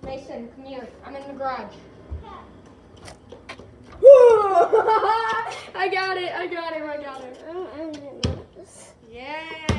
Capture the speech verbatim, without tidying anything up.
Mason, come here. I'm in the garage. I got it, I got it, I got it. I'm, I'm doing this. Yeah.